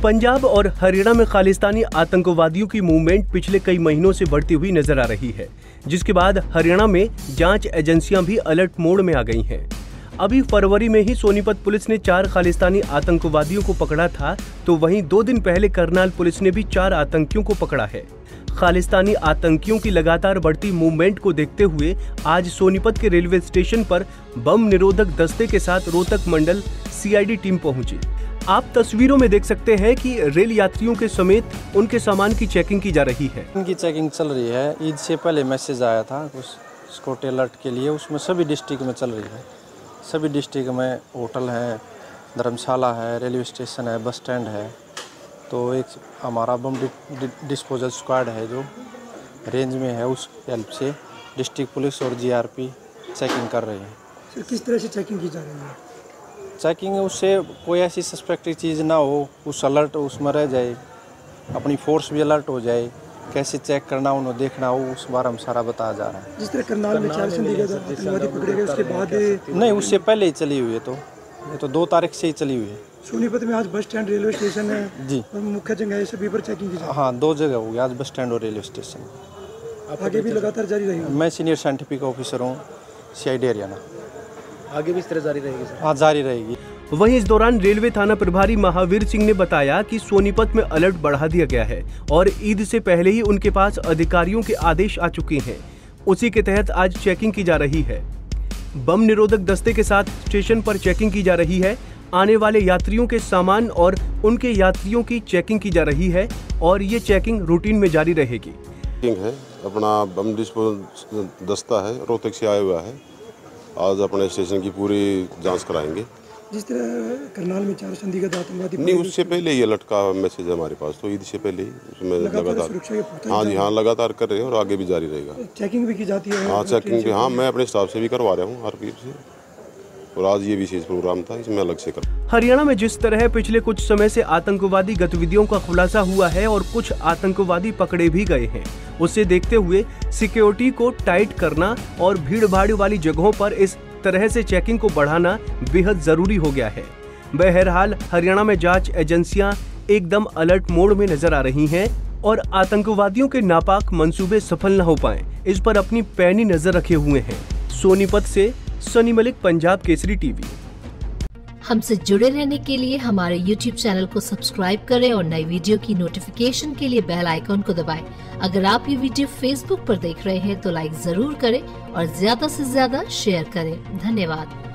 पंजाब और हरियाणा में खालिस्तानी आतंकवादियों की मूवमेंट पिछले कई महीनों से बढ़ती हुई नजर आ रही है, जिसके बाद हरियाणा में जांच एजेंसियां भी अलर्ट मोड में आ गई हैं। अभी फरवरी में ही सोनीपत पुलिस ने 4 खालिस्तानी आतंकवादियों को पकड़ा था, तो वहीं 2 दिन पहले करनाल पुलिस ने भी 4 आतंकियों को पकड़ा है। खालिस्तानी आतंकियों की लगातार बढ़ती मूवमेंट को देखते हुए आज सोनीपत के रेलवे स्टेशन पर बम निरोधक दस्ते के साथ रोहतक मंडल सीआईडी टीम पहुंची। आप तस्वीरों में देख सकते हैं कि रेल यात्रियों के समेत उनके सामान की चेकिंग की जा रही है। इनकी चेकिंग चल रही है। ईद से पहले मैसेज आया था कुछ सिक्योरिटी अलर्ट के लिए, उसमें सभी डिस्ट्रिक्ट में चल रही है। सभी डिस्ट्रिक्ट में होटल है, धर्मशाला है, रेलवे स्टेशन है, बस स्टैंड है। तो एक हमारा बम डिस्पोजल स्क्वाड है जो रेंज में है, उस हेल्प से डिस्ट्रिक्ट पुलिस और जीआरपी चेकिंग कर रहे हैं। सर, किस तरह से चेकिंग की जा रही है? चेकिंग उससे कोई ऐसी सस्पेक्टेड चीज़ ना हो, उस अलर्ट उसमें रह जाए, अपनी फोर्स भी अलर्ट हो जाए, कैसे चेक करना उन्हें देखना हो, उस बार हम सारा बताया जा रहा है। जिस तरह करनाल में 4 संदिग्ध आतंकवादी पकड़े गए, उसके बाद नहीं, उससे पहले ही चली हुई है। तो ये तो 2 तारीख से ही चली हुई है। सोनीपत में आज बस स्टैंड, रेलवे स्टेशन है जी, और मुख्य जगह है, सभी पर चेकिंग की जा रही है। हाँ, 2 जगह हो गया, आज बस स्टैंड और रेलवे स्टेशन। आगे भी लगातार जारी रहेगी। मैं सीनियर साइंटिफिक ऑफिसर हूँ सीआईडी हरियाणा। आगे भी इस तरह जारी रहेगी सर? हाँ, जारी रहेगी। वहीं इस दौरान रेलवे थाना प्रभारी महावीर सिंह ने बताया कि सोनीपत में अलर्ट बढ़ा दिया गया है और ईद से पहले ही उनके पास अधिकारियों के आदेश आ चुके हैं। उसी के तहत आज चेकिंग की जा रही है। बम निरोधक दस्ते के साथ स्टेशन पर चेकिंग की जा रही है। आने वाले यात्रियों के सामान और उनके यात्रियों की चेकिंग की जा रही है और ये चेकिंग रूटीन में जारी रहेगी। है अपना बम डिस्पोजल दस्ता है, रोहतक से आया हुआ है। आज अपने स्टेशन की पूरी जांच कराएंगे। जिस तरह करनाल में 4 संदिग्ध आतंकवादी नहीं, उससे पहले ही अलर्ट का मैसेज है हमारे पास, तो ईद से पहले ही उसमें लगातार हाँ जी हाँ लगातार कर रहे हैं और आगे भी जारी रहेगा। चेकिंग भी की जाती है? हाँ, चेकिंग भी, हाँ, मैं अपने स्टाफ से भी करवा रहा हूँ, आरपीएफ से, और आज ये विशेष प्रोग्राम था, इसमें अलग से कर। हरियाणा में जिस तरह पिछले कुछ समय से आतंकवादी गतिविधियों का खुलासा हुआ है और कुछ आतंकवादी पकड़े भी गए हैं, उसे देखते हुए सिक्योरिटी को टाइट करना और भीड़-भाड़ वाली जगहों पर इस तरह से चेकिंग को बढ़ाना बेहद जरूरी हो गया है। बहरहाल हरियाणा में जांच एजेंसियां एकदम अलर्ट मोड में नजर आ रही हैं और आतंकवादियों के नापाक मंसूबे सफल न हो पाएं, इस पर अपनी पैनी नजर रखे हुए हैं। सोनीपत से सनी मलिक, पंजाब केसरी टीवी। हमसे जुड़े रहने के लिए हमारे YouTube चैनल को सब्सक्राइब करें और नई वीडियो की नोटिफिकेशन के लिए बेल आइकॉन को दबाएं। अगर आप ये वीडियो Facebook पर देख रहे हैं तो लाइक जरूर करें और ज्यादा से ज्यादा शेयर करें। धन्यवाद।